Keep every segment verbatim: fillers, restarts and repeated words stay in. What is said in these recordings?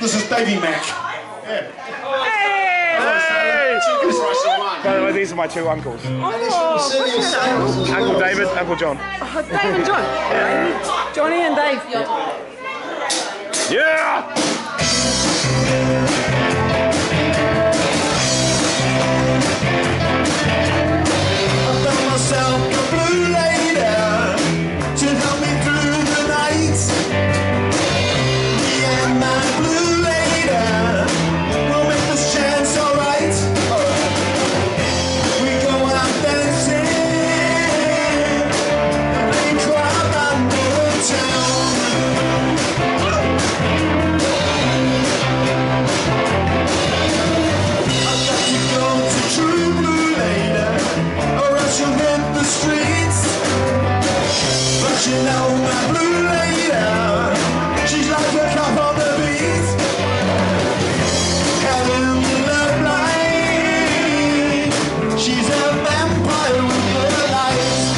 This is Davey Mack. Yeah. Hey! By the way, these are my two uncles. Oh, Uncle David, Uncle John. oh, Dave and John. Yeah. Johnny and Dave. Yeah! I found myself a blue lady to help me through the night. Me and my blue lady will make this chance alright. We go out dancing in a crowd under town. I've got to go to True Blue Lady, or else you'll hit the streets. But you know my blue lady, she's like a cop on the beat. Having the love light, she's a vampire with the light.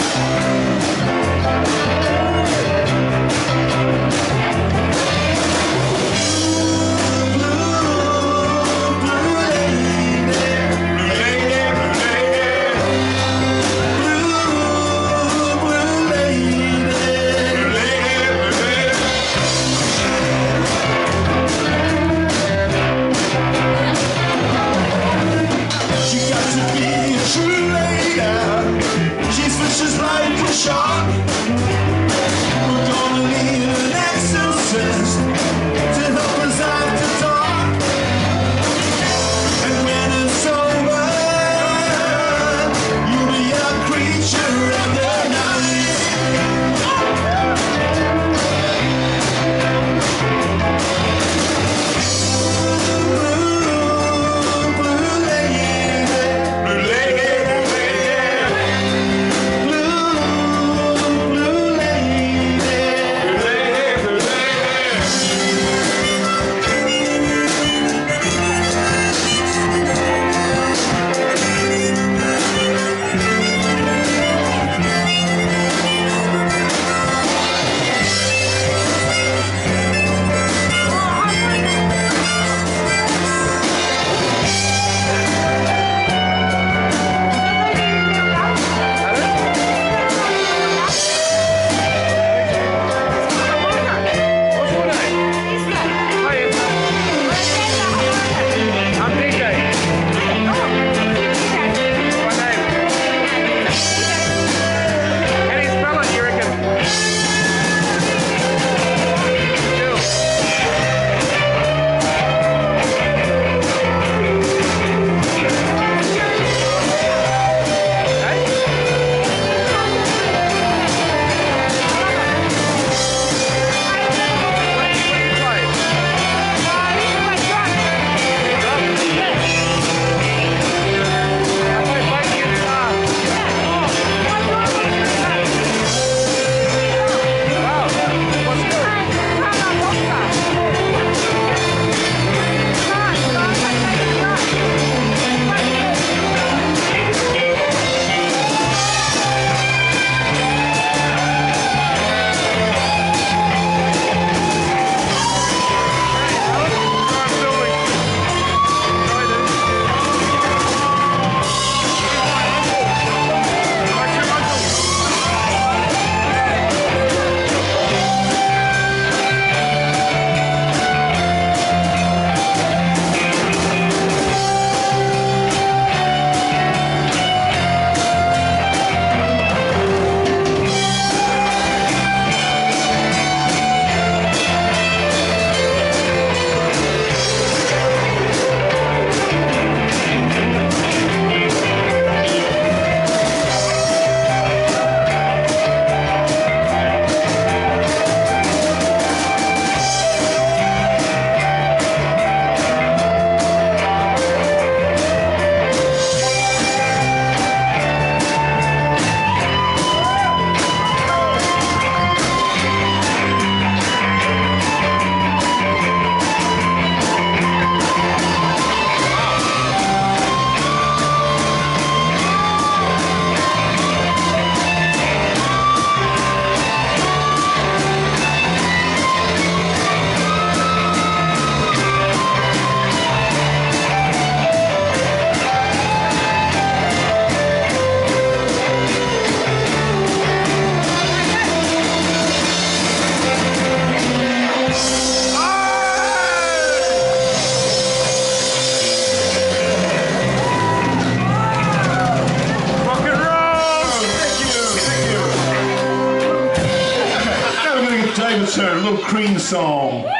Blue, blue lady, blue lady, blue, blue lady, blue lady. Yes, sir. A little cream song.